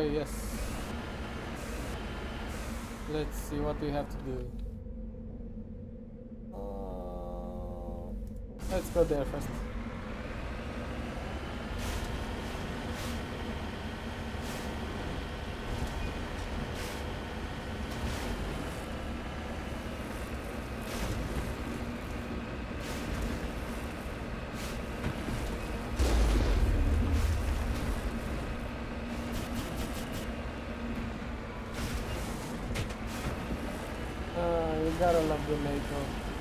away, yes. Let's see what we have to do. Let's go there first. You gotta love the NATO.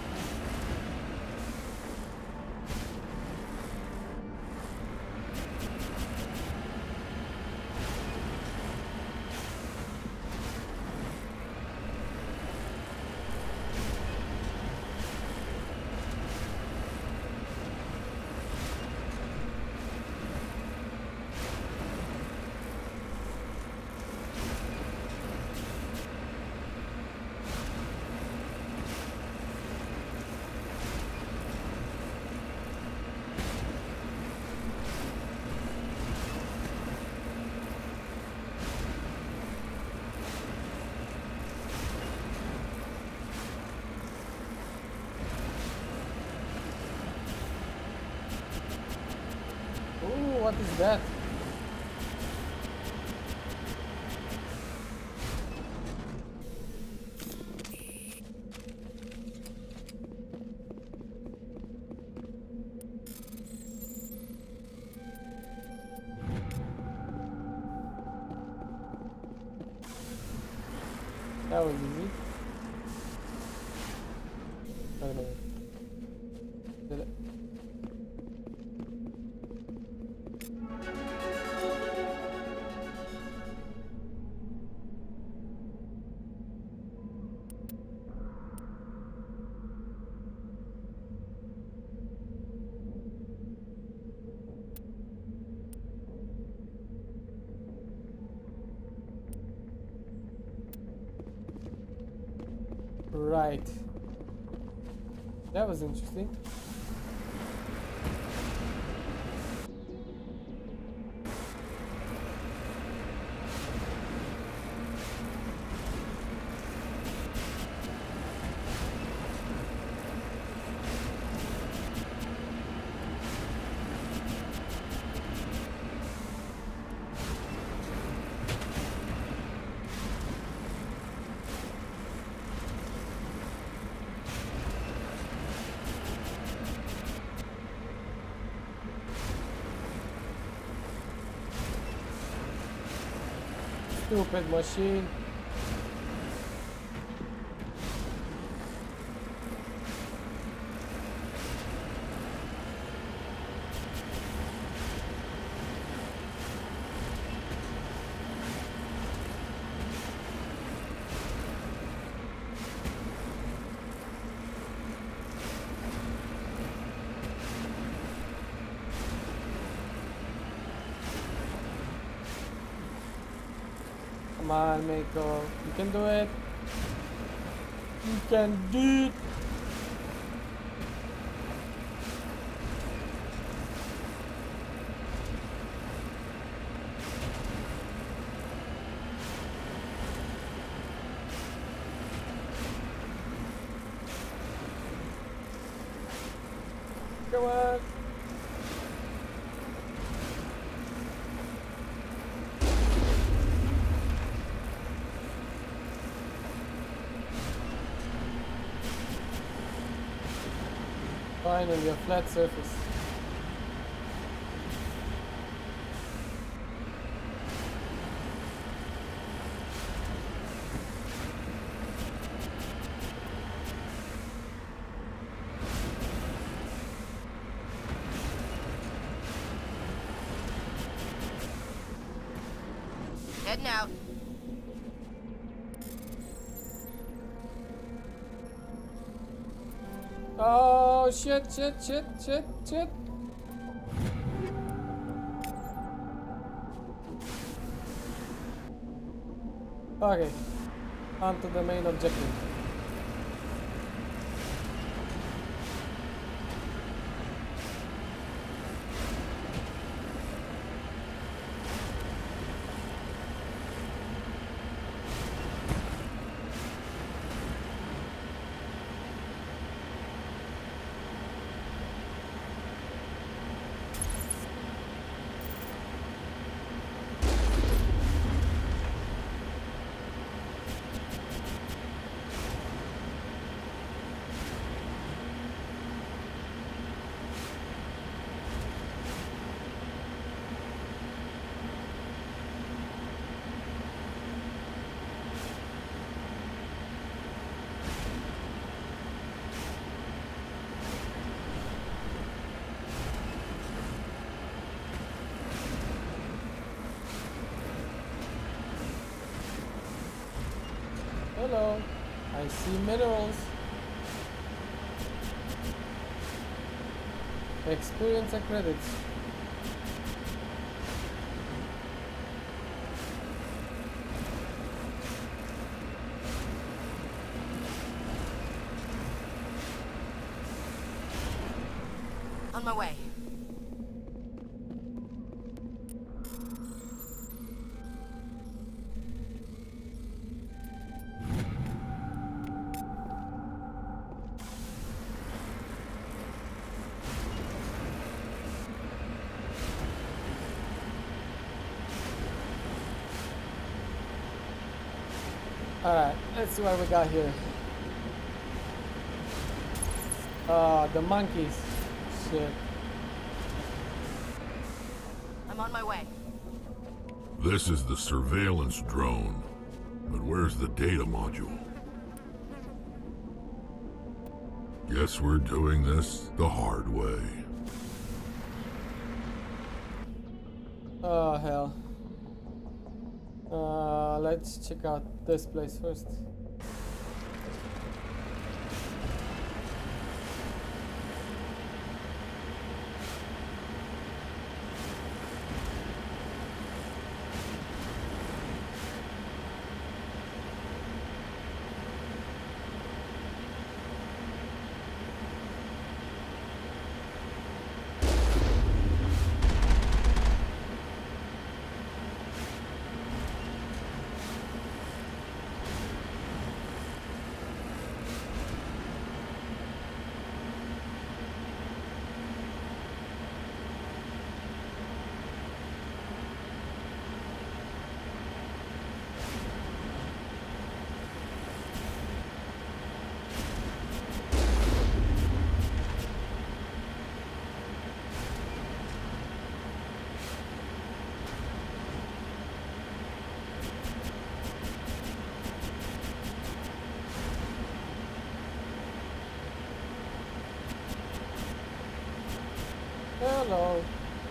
What is that? That was easy. Oh no. Did it? Right. That was interesting. Stupid machine. Come on, Mako. You can do it. You can do it. Come on. Finally, a flat surface. Heading out. Oh shit. Okay, on to the main objective. Hello. I see minerals. Experience and credits. On my way. Alright, let's see what we got here. The monkeys. Shit. I'm on my way. This is the surveillance drone. But where's the data module? Guess we're doing this the hard way. Oh, hell. Let's check out this place first. Hello.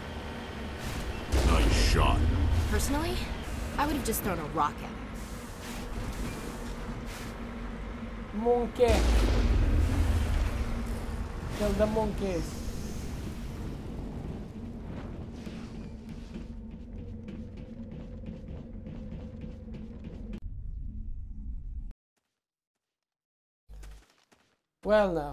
Nice shot. Personally, I would have just thrown a rock at him. Monkey. Kill the monkeys. Well now.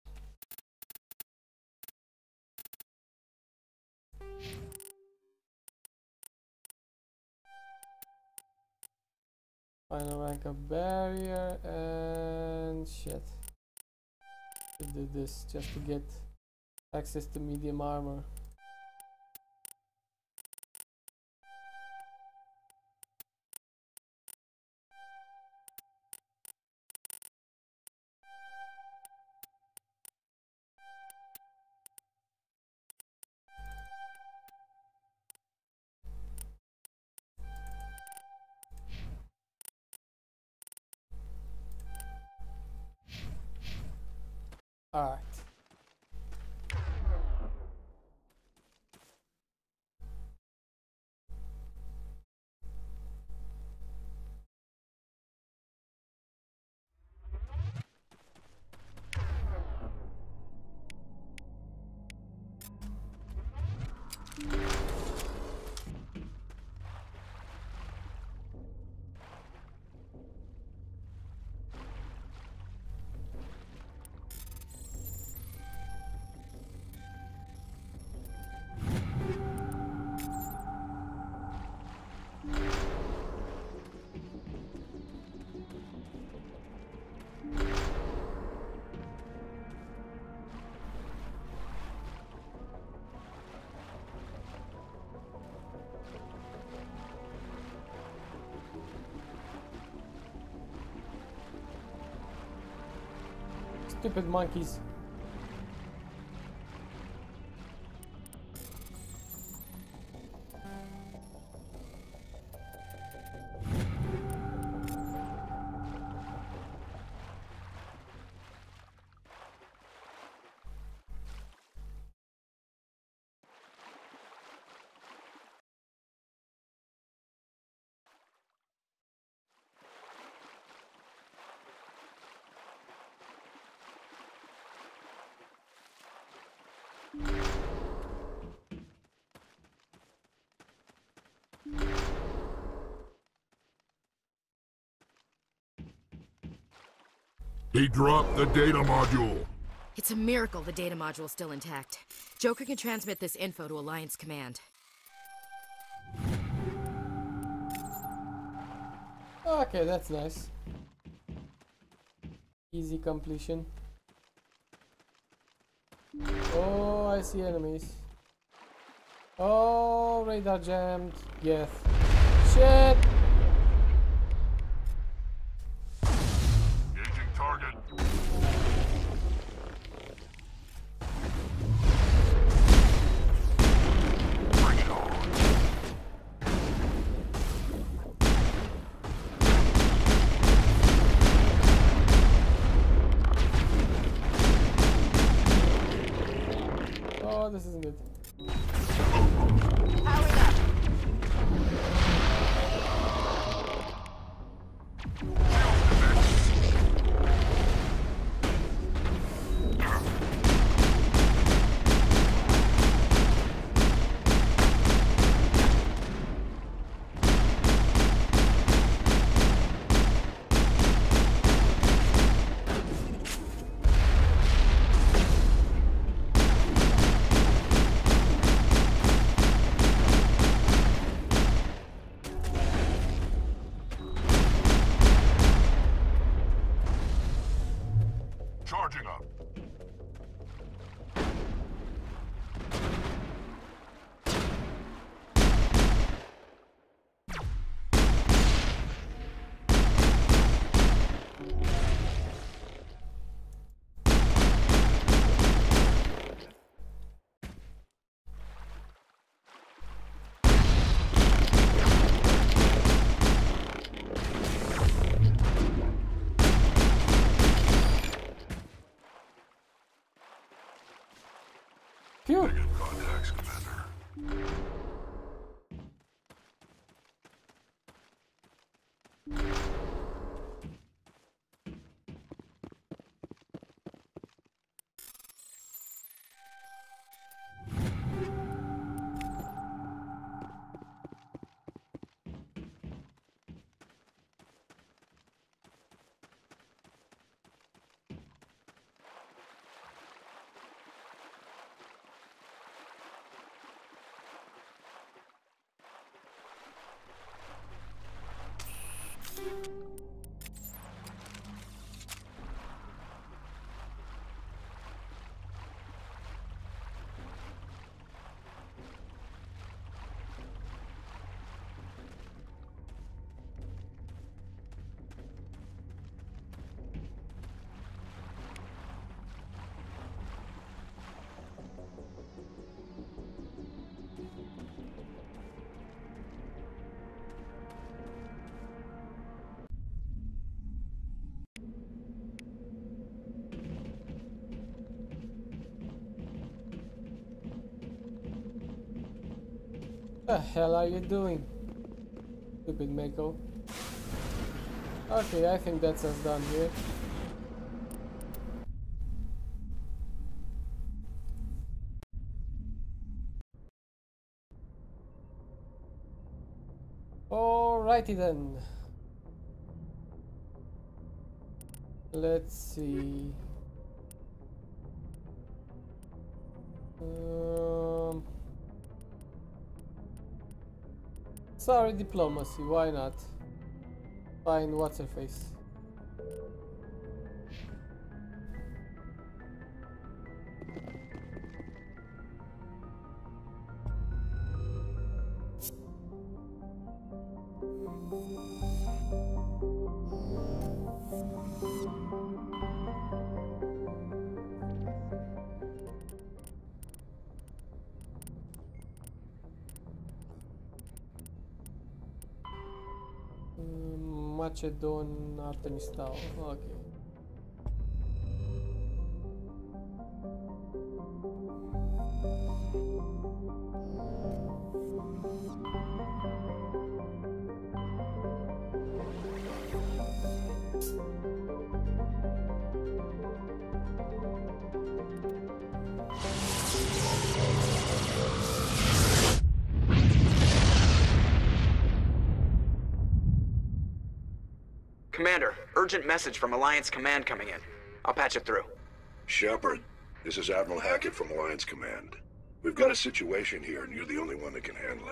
Final rank of barrier and shit. To do this just to get access to medium armor. All right. Stupid monkeys. He dropped the data module. It's a miracle the data module's still intact. Joker can transmit this info to Alliance Command. Okay, that's nice. Easy completion. Oh, I see enemies. Oh, radar jammed. Geth. Shit! Engaging target. Bring it on. Oh, this isn't it. Powering up. Charging up. Phew! Negative contacts, Commander. The hell are you doing? Stupid Mako. Okay, I think that's us done here. Alrighty then. Let's see. Sorry, diplomacy, why not? Fine, what's her face? Macedon Artemis Tower, okay. Commander, urgent message from Alliance Command coming in. I'll patch it through. Shepard, this is Admiral Hackett from Alliance Command. We've got a situation here, and you're the only one that can handle it.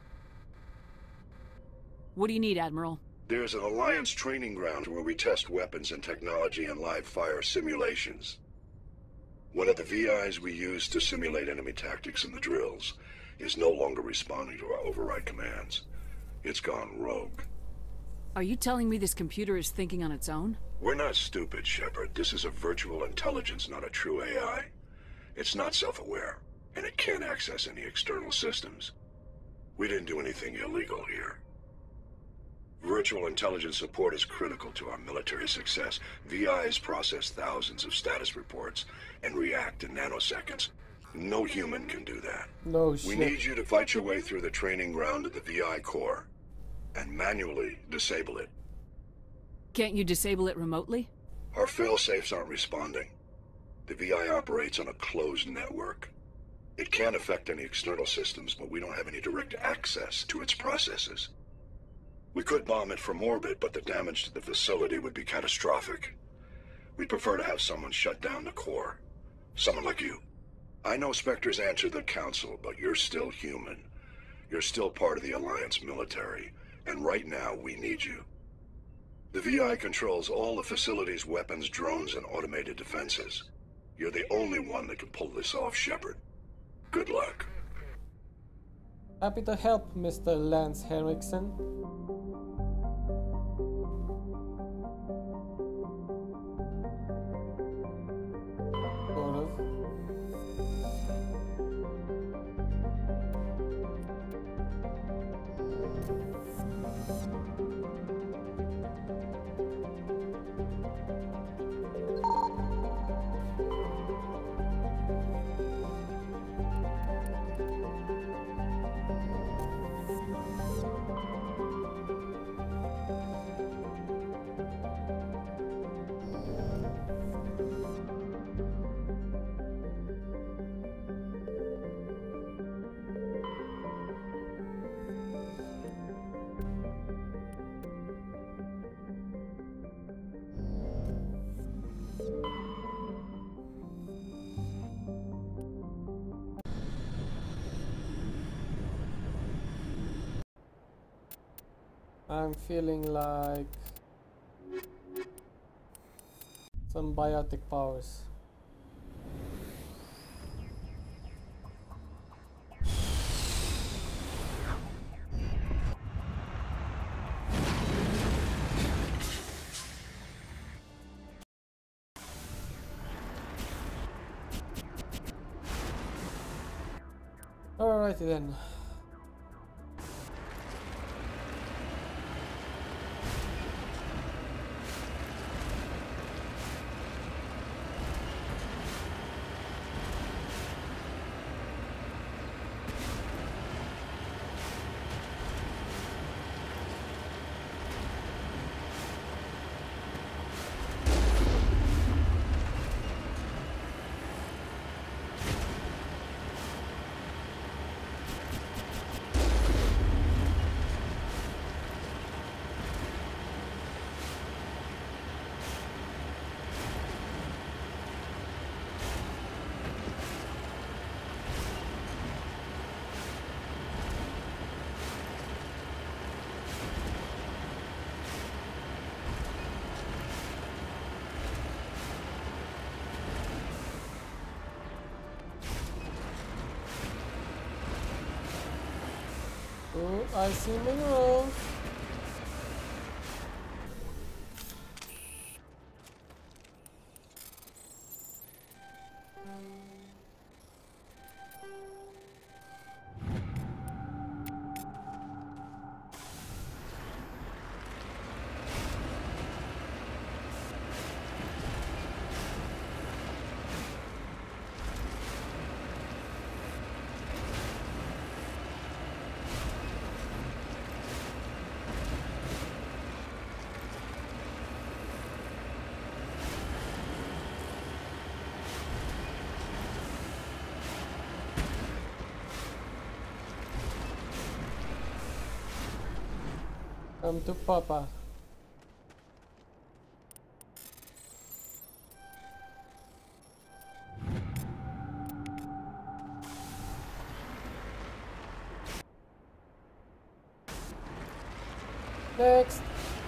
What do you need, Admiral? There's an Alliance training ground where we test weapons and technology in live-fire simulations. One of the VIs we use to simulate enemy tactics in the drills is no longer responding to our override commands. It's gone rogue. Are you telling me this computer is thinking on its own? We're not stupid, Shepard. This is a virtual intelligence, not a true AI. It's not self-aware, and it can't access any external systems. We didn't do anything illegal here. Virtual intelligence support is critical to our military success. VIs process thousands of status reports and react in nanoseconds. No human can do that. No shit. We need you to fight your way through the training ground of the VI core and manually disable it. Can't you disable it remotely? Our fail-safes aren't responding. The VI operates on a closed network. It can't affect any external systems, but we don't have any direct access to its processes. We could bomb it from orbit, but the damage to the facility would be catastrophic. We'd prefer to have someone shut down the core. Someone like you. I know Spectre's answered the Council, but you're still human. You're still part of the Alliance military, and right now we need you. The VI controls all the facility's weapons, drones, and automated defenses. You're the only one that can pull this off, Shepard. Good luck. Happy to help, Mr. Lance Henriksen. Sort of. I'm feeling like some biotic powers. Alrighty then. Oh, I see minerals. Come to Papa. Next.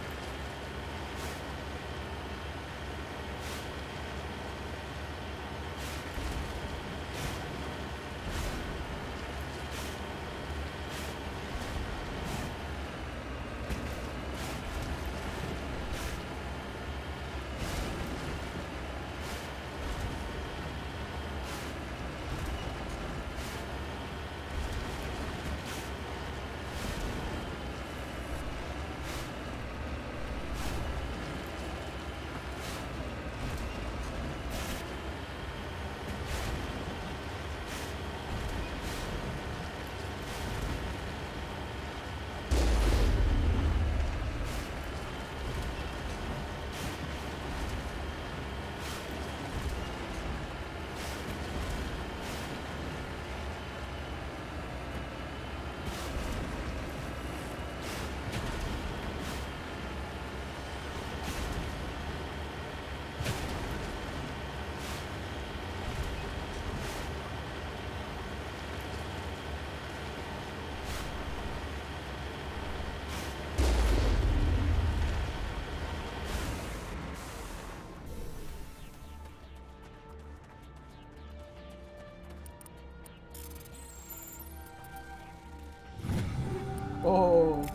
Oh.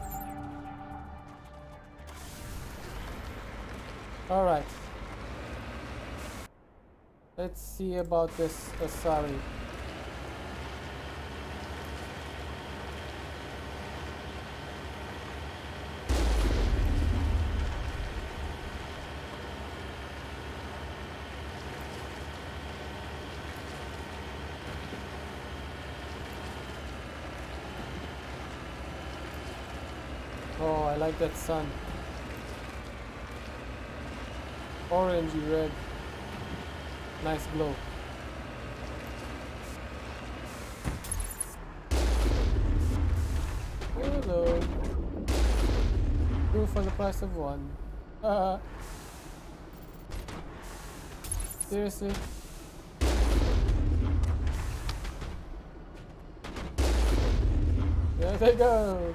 All right. Let's see about this asari. Oh, I like that sun. Orangey red. Nice glow. Hello. Two for the price of one. Seriously? There they go.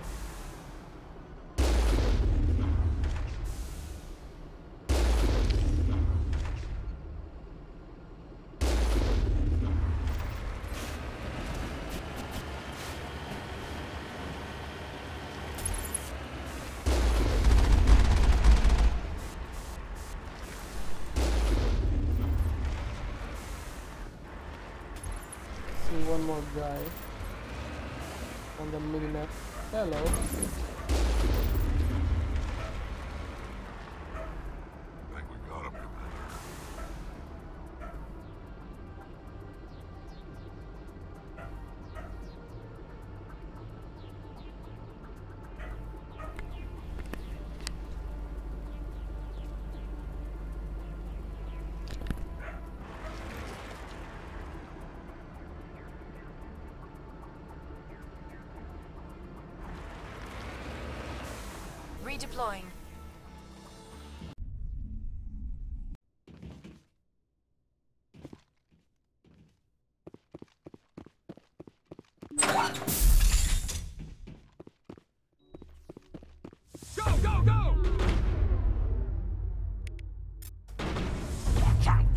One more guy on the minimap. Hello. I think we got him, Commander. Redeploying. Go, go, go! Watch out!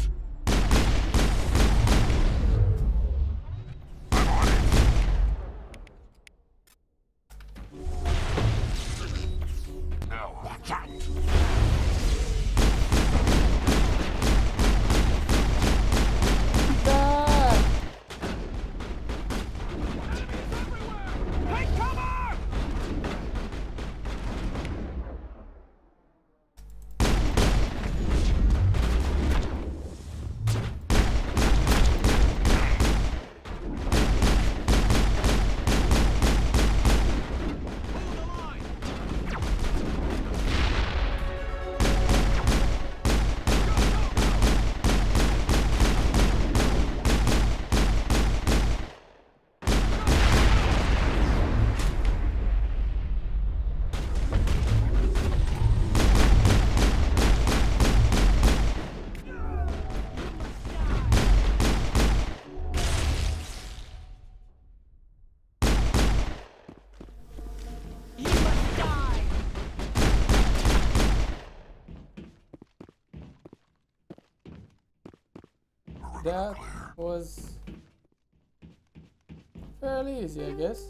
Now, watch out! Take cover! Hold the line! That was fairly easy, I guess.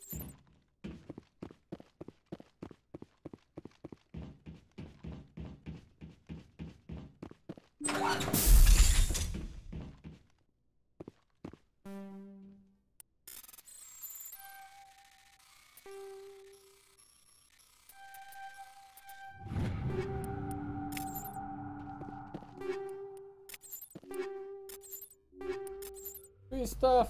Free stuff.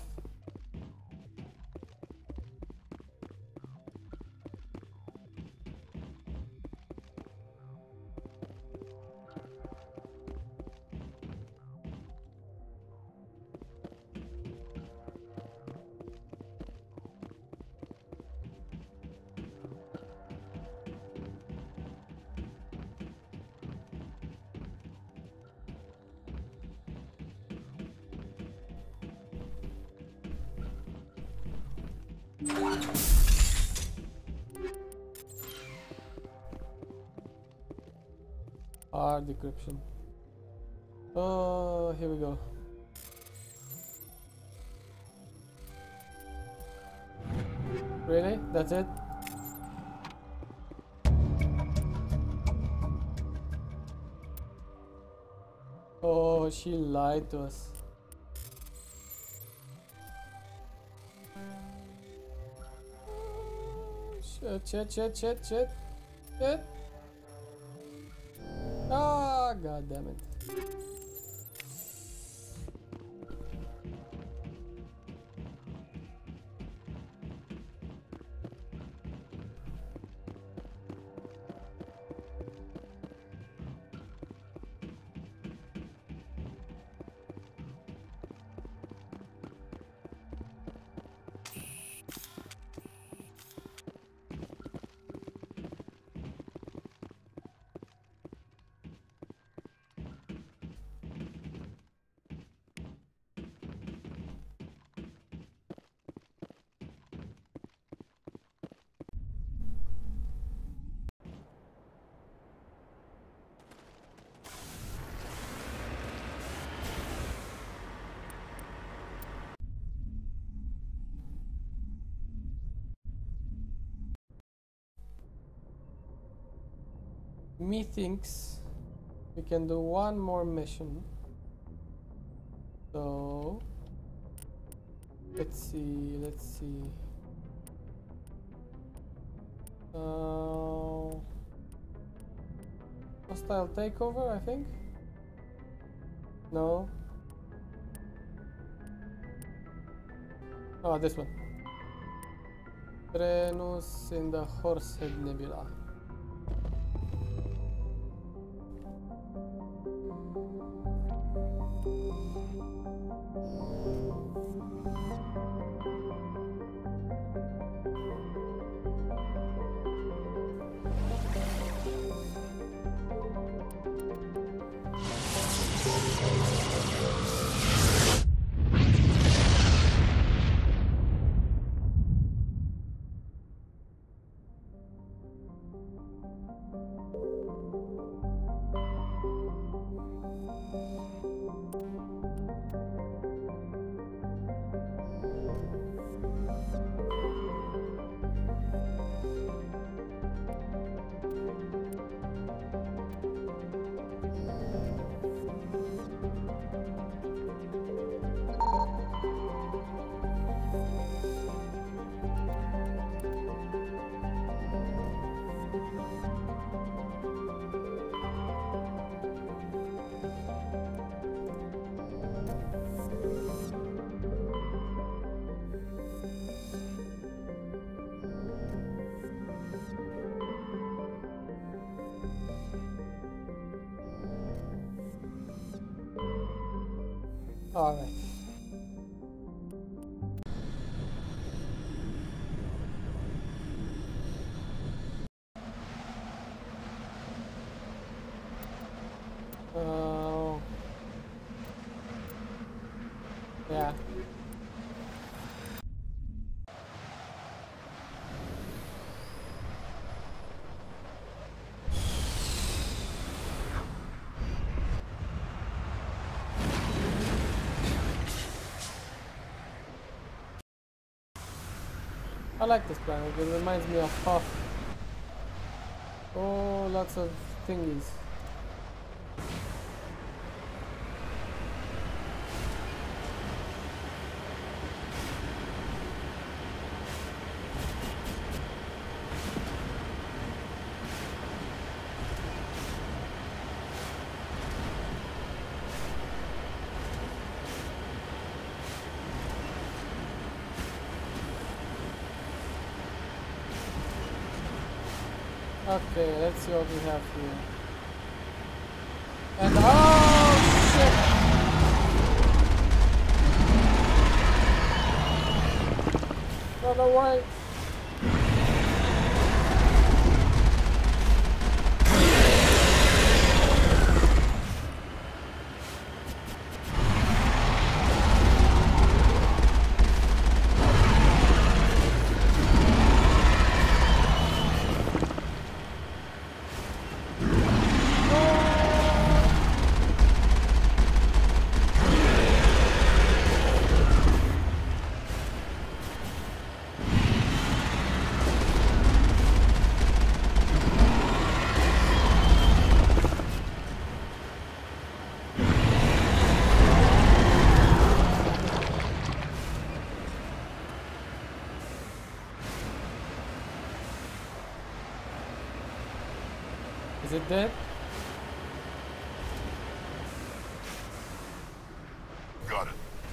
Hard decryption. Oh, here we go. Really? That's it? Oh, she lied to us. Shit. Ah, god damn it. Methinks we can do one more mission. So let's see. Hostile takeover, I think. No. Oh, this one. Trenus in the Horsehead Nebula. All right. Yeah. like this planet. It reminds me of Hoth. Oh, lots of thingies. Okay, let's see what we have here. And oh shit! Run away! Is it dead? Got it.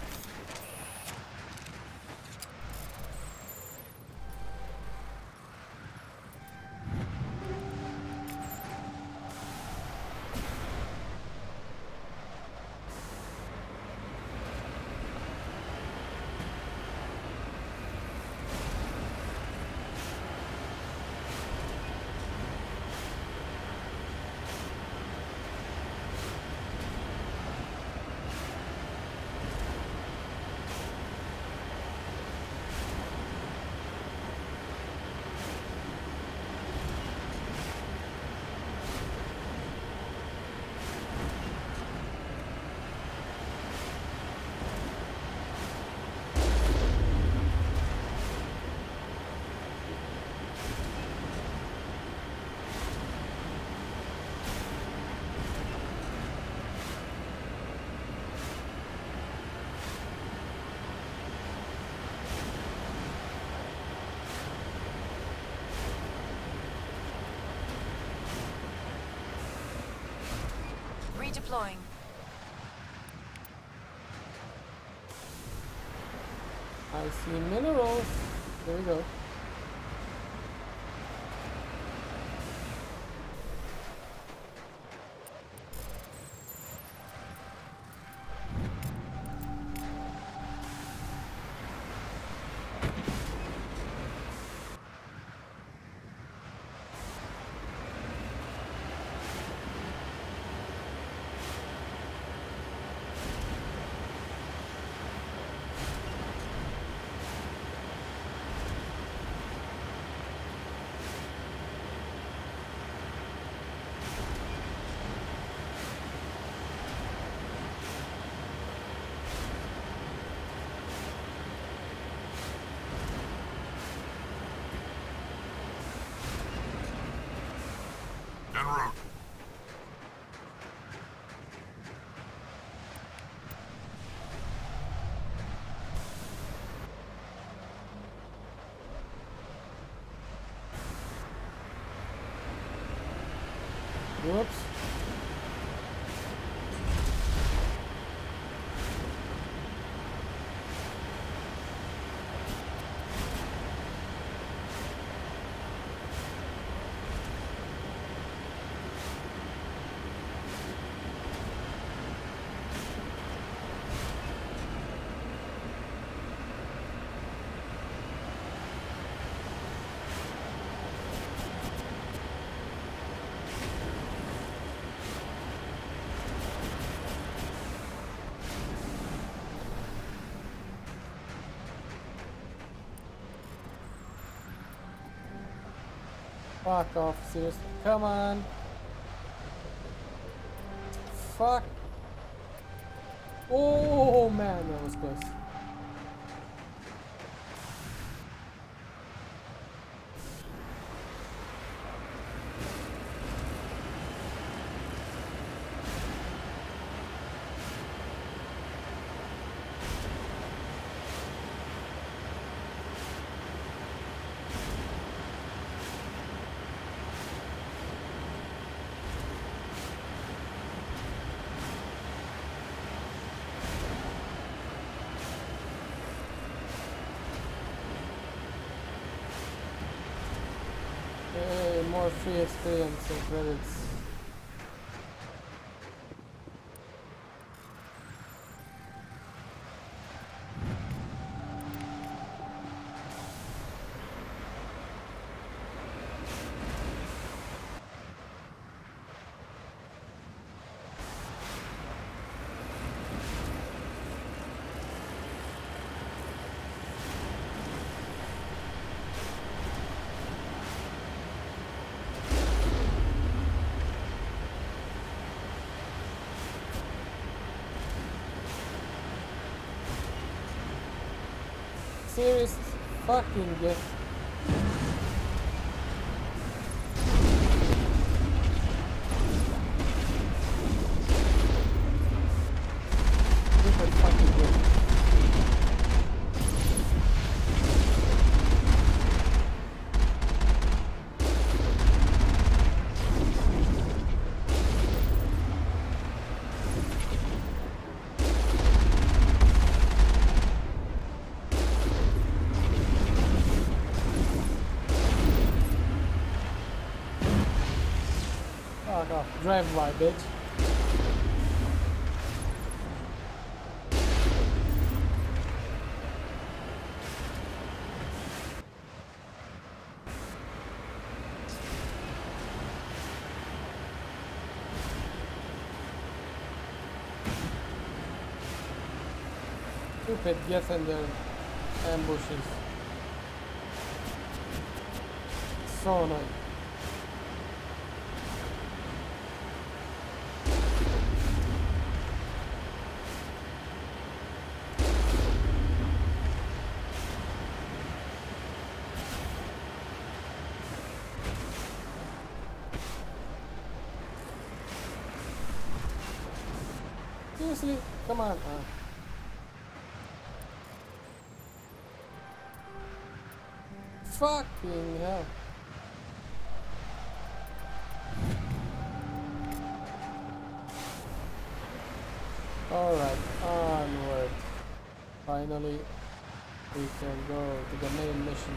Redeploying. I see minerals. There we go. En route. Whoops. Fuck off, seriously. Come on. Fuck. Oh man, that was close. more free experience and credits. Serious fucking Geth. Stupid fucking Geth. Drive by, bitch. Stupid Geth and their ambushes. So annoying. Seriously? Come on. Fucking hell. Alright, onward. Finally, we can go to the main mission.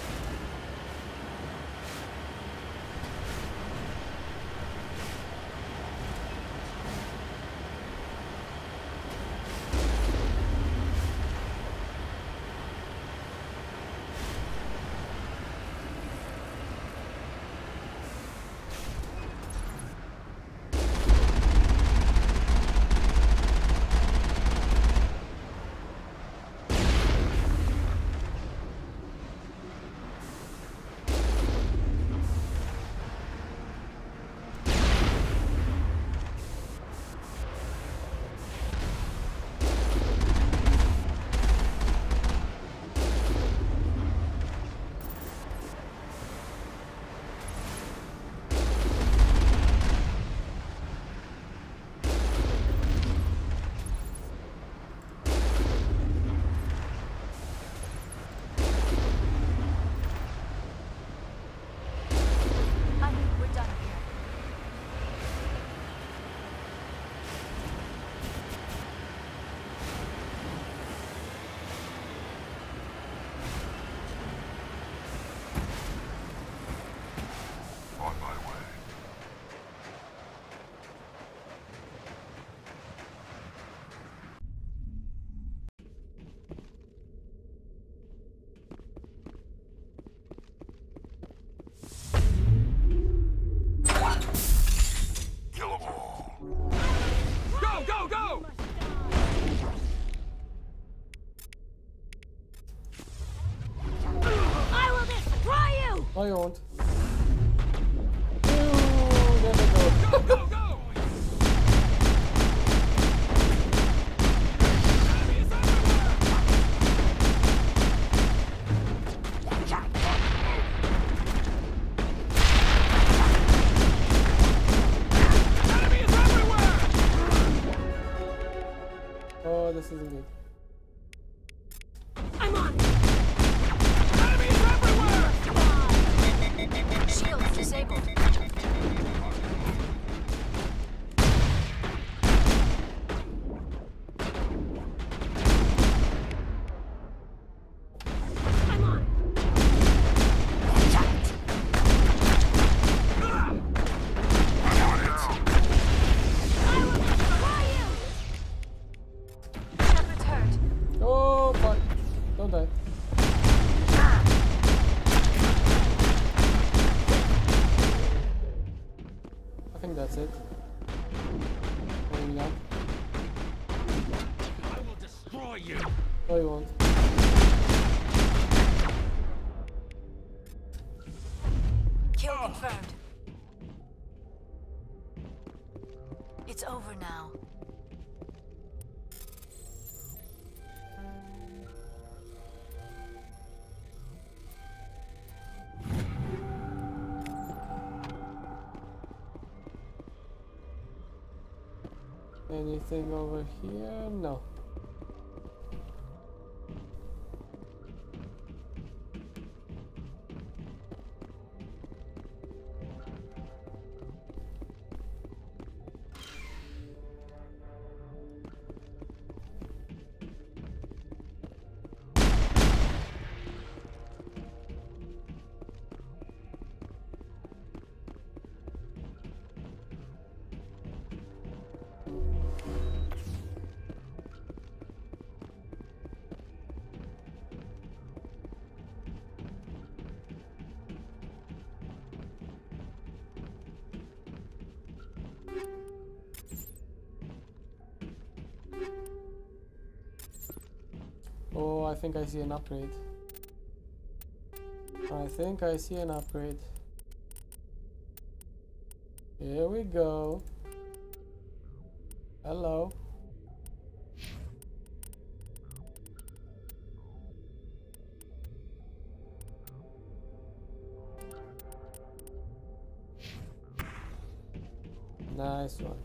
No, you won't. Ooh, there we go. Go, go, go! Enemies everywhere! Oh, this isn't good. I'm on! Enemies everywhere! Shields disabled. I'm on! think that's it. Maybe not. I will destroy you. No, you won't. Kill confirmed. It's over now. Anything over here? No. Oh, I think I see an upgrade. I think I see an upgrade. Here we go. Hello. Nice one.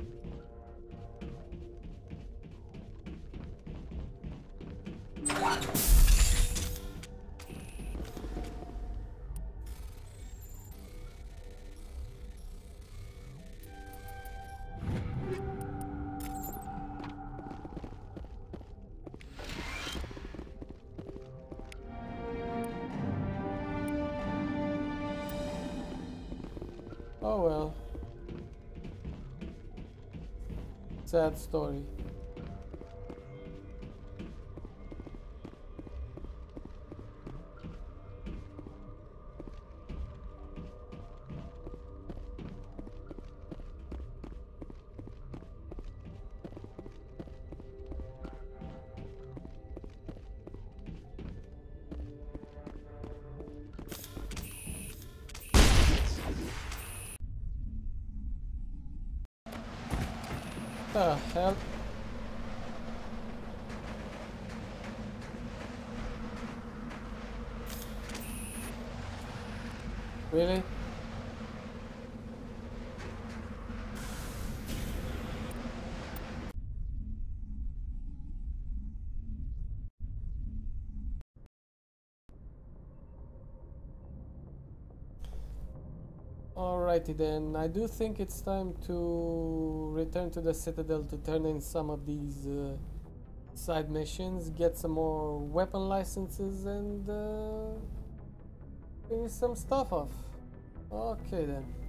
Oh well. Sad story. The hell? Really? Alrighty then, I do think it's time to return to the Citadel to turn in some of these side missions, get some more weapon licenses, and finish some stuff off. Okay then.